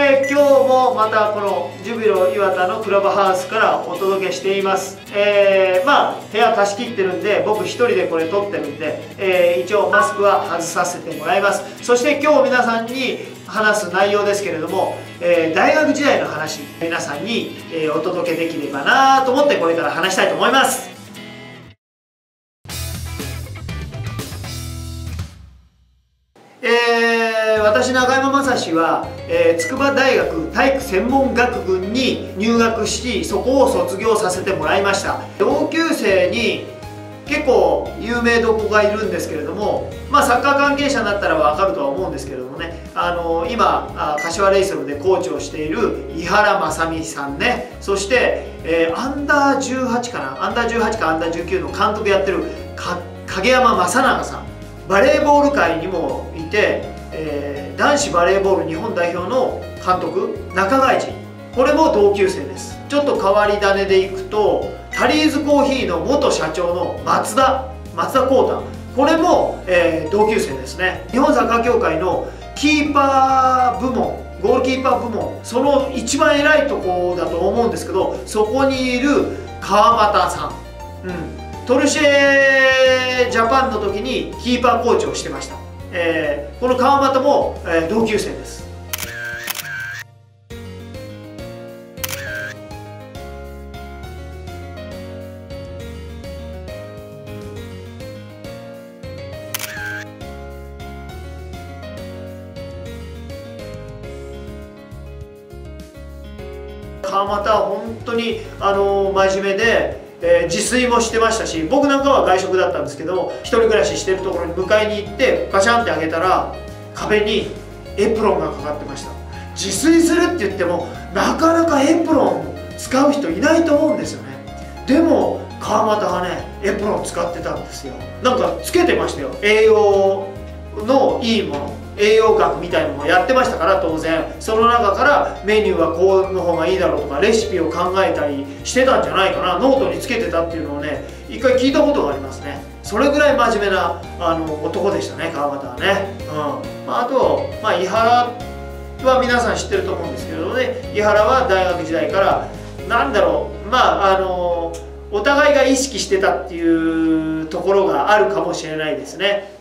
今日もまたこのジュビロ磐田のクラブハウスからお届けしています。まあ部屋貸し切ってるんで僕一人でこれ撮ってるんで、一応マスクは外させてもらいます。そして今日皆さんに話す内容ですけれども、大学時代の話皆さんに、お届けできればなと思ってこれから話したいと思います。私中山雅史は、筑波大学体育専門学群に入学し、そこを卒業させてもらいました。同級生に結構有名どこがいるんですけれども、まあ、サッカー関係者になったら分かるとは思うんですけれどもね、今柏レイソルでコーチをしている井原正美さんね、そして、アンダー18かな、アンダー18かアンダー19の監督やってる影山正永さん、バレーボール界にもいて、男子バレーボール日本代表の監督中川一、これも同級生です。ちょっと変わり種でいくとタリーズコーヒーの元社長の松田浩太、これも、同級生ですね。日本サッカー協会のキーパー部門、ゴールキーパー部門、その一番偉いところだと思うんですけど、そこにいる川又さん、トルシエジャパンの時にキーパーコーチをしてました。この川又も、同級生です。川又は本当に真面目で、自炊もしてましたし、僕なんかは外食だったんですけど、一人暮らししてるところに迎えに行ってガシャンって開けたら壁にエプロンがかかってました。自炊するって言ってもなかなかエプロン使う人いないと思うんですよね。でも川又はねエプロン使ってたんですよ。なんかつけてましたよ。栄養のいいもの、栄養学みたいなのもやってましたから、当然その中からメニューはこうの方がいいだろうとかレシピを考えたりしてたんじゃないかな、ノートにつけてたっていうのをね一回聞いたことがありますね。それぐらい真面目な男でしたね、川又はね。あと、井原は皆さん知ってると思うんですけれどね、井原は大学時代からなんだろう、お互いが意識してたっていうところがあるかもしれないですね。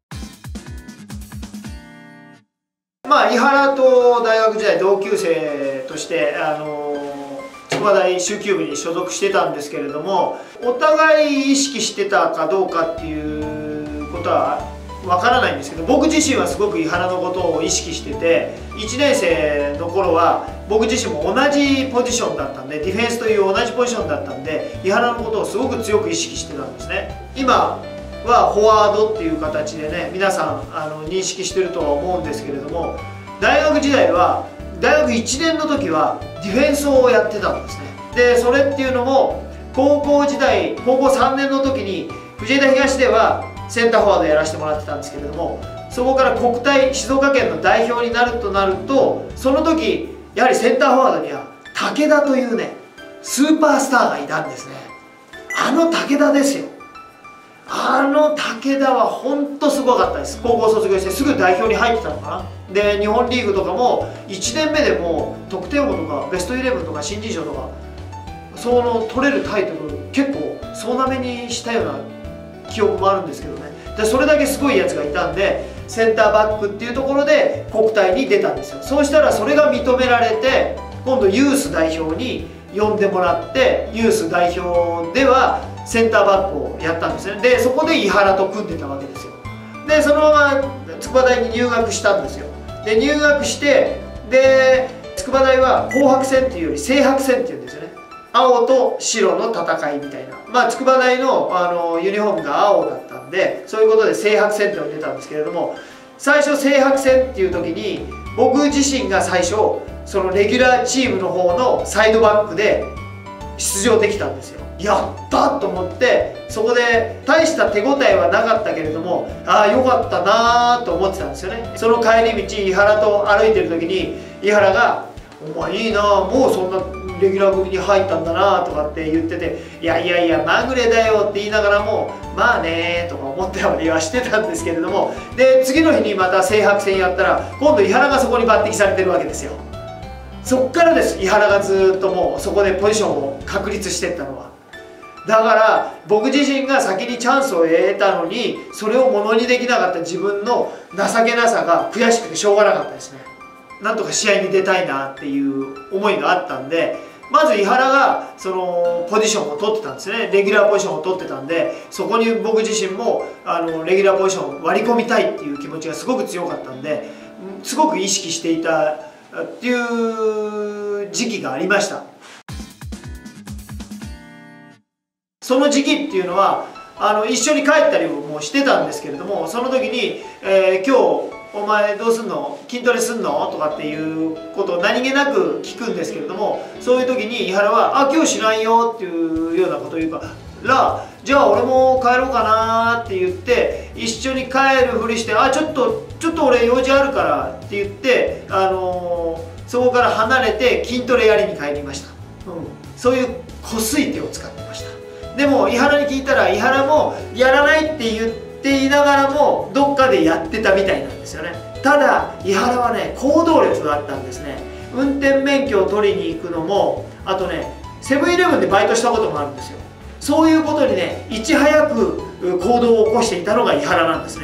井原と大学時代同級生として筑波大蹴球部に所属してたんですけれども、お互い意識してたかどうかっていうことはわからないんですけど、僕自身はすごく井原のことを意識してて、1年生の頃は僕自身も同じポジションだったんで、ディフェンスという同じポジションだったんで、井原のことをすごく強く意識してたんですね。今はフォワードっていう形でね皆さん認識してるとは思うんですけれども、大学時代は大学1年の時はディフェンスをやってたんですね。でそれっていうのも高校3年の時に藤枝東ではセンターフォワードやらせてもらってたんですけれども、そこから国体静岡県の代表になるとその時やはりセンターフォワードには武田というねスーパースターがいたんですね。武田ですよ。武田は本当すごかったです。高校卒業してすぐ代表に入ってたのかな。で日本リーグとかも1年目でもう得点王とかベストイレブンとか新人賞とか取れるタイトル結構総なめにしたような記憶もあるんですけどね。でそれだけすごいやつがいたんでセンターバックっていうところで国体に出たんですよ。そうしたらそれが認められて今度ユース代表に呼んでもらって、ユース代表ではセンターバックをやったんですね。でそこで井原と組んでたわけですよ。でそのまま筑波大に入学したんですよ。で入学してで筑波大は紅白戦っていうより青白戦っていうんですよね。青と白の戦いみたいな、筑波大のユニフォームが青だったんでそういうことで青白戦って呼んでたんですけれども、最初青白戦っていう時に僕自身が最初そのレギュラーチームの方のサイドバックで出場できたんですよ。やったと思ってそこで大した手応えはなかったけれども、ああよかったなと思ってたんですよね。その帰り道井原と歩いてる時に井原が「お前いいな、もうそんなレギュラー組に入ったんだな」とかって言ってて「いやいやいやまぐれだよ」って言いながらも「まあね」とか思ってはしてたんですけれども、で次の日にまた青白戦やったら今度井原がそこに抜擢されてるわけですよ。 そっからです、井原がずっともうそこでポジションを確立していったのは。だから僕自身が先にチャンスを得たのに、それをものにできなかった自分の情けなさが悔しくてしょうがなかったですね。なんとか試合に出たいなっていう思いがあったんで、まず井原がそのポジションを取ってたんですね。レギュラーポジションを取ってたんで、そこに僕自身もレギュラーポジションを割り込みたいっていう気持ちがすごく強かったんで、すごく意識していたっていう時期がありました。その時期っていうのは一緒に帰ったりもしてたんですけれども、その時に「今日お前どうすんの？筋トレすんの？」とかっていうことを何気なく聞くんですけれども、そういう時に井原は「あ、今日しないよ」っていうようなことを言うから「じゃあ俺も帰ろうかな」って言って一緒に帰るふりして「あ、ちょっと俺用事あるから」って言ってそこから離れて筋トレやりに帰りました。そういうこすい手を使ってました。でも井原に聞いたら、井原もやらないって言っていながらもどっかでやってたみたいなんですよね。ただ井原はね、行動力があったんですね。運転免許を取りに行くのも、あとね、セブンイレブンでバイトしたこともあるんですよ。そういうことにね、いち早く行動を起こしていたのが井原なんですね。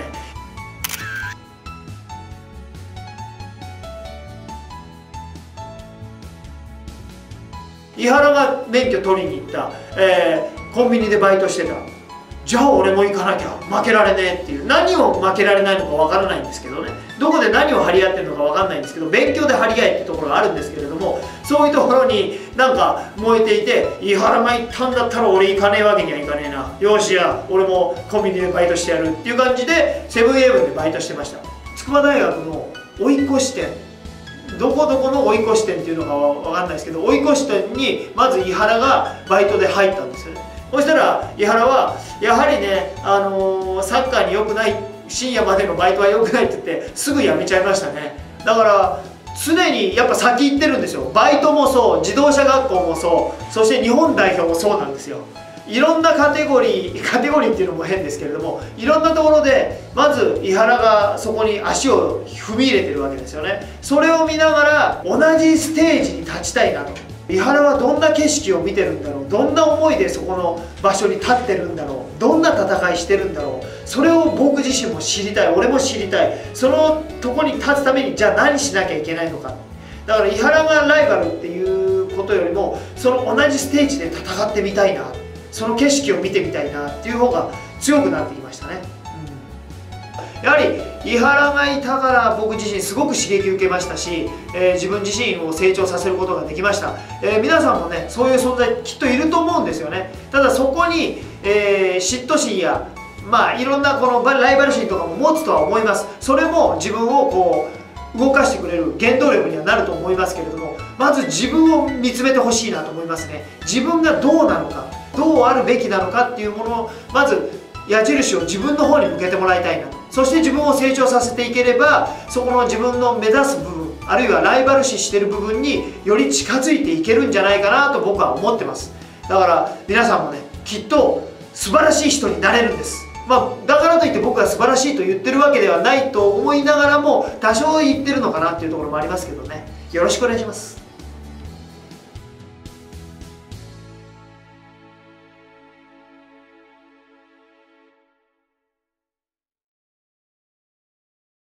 井原が免許取りに行った、コンビニでバイトしてた。じゃあ俺も行かなきゃ負けられねえっていう、何を負けられないのかわからないんですけどね、どこで何を張り合ってるのかわかんないんですけど、勉強で張り合いってところがあるんですけれども、そういうところになんか燃えていて、井原が行ったんだったら俺行かねえわけにはいかねえな、よしや俺もコンビニでバイトしてやるっていう感じでセブンイレブンでバイトしてました。筑波大学の追い越し店、どこどこの追い越し店っていうのかわかんないですけど、追い越し店にまず井原がバイトで入ったんですよね。そしたら井原はやはりね、サッカーに良くない、深夜までのバイトは良くないって言ってすぐ辞めちゃいましたね。だから常にやっぱ先行ってるんですよ。バイトもそう、自動車学校もそう、そして日本代表もそうなんですよ。いろんなカテゴリーっていうのも変ですけれども、いろんなところでまず井原がそこに足を踏み入れてるわけですよね。それを見ながら同じステージに立ちたいなと。井原はどんな景色を見てるんだろう、どんな思いでそこの場所に立ってるんだろう、どんな戦いしてるんだろう、それを僕自身も知りたい、俺も知りたい。そのとこに立つためにじゃあ何しなきゃいけないのか。だから井原がライバルっていうことよりも、その同じステージで戦ってみたいな、その景色を見てみたいなっていう方が強くなってきましたね。やはり井原がいたから僕自身すごく刺激を受けましたし、自分自身を成長させることができました。皆さんもね、そういう存在きっといると思うんですよね。ただそこに、嫉妬心やいろんなこのライバル心とかも持つとは思います。それも自分をこう動かしてくれる原動力にはなると思いますけれども、まず自分を見つめてほしいなと思いますね。自分がどうなのか、どうあるべきなのかっていうものをまず矢印を自分の方に向けてもらいたいなと。そして自分を成長させていければ、そこの自分の目指す部分、あるいはライバル視してる部分により近づいていけるんじゃないかなと僕は思ってます。だから皆さんもね、きっと素晴らしい人になれるんです。だからといって僕が素晴らしいと言ってるわけではないと思いながらも、多少言ってるのかなっていうところもありますけどね。よろしくお願いします。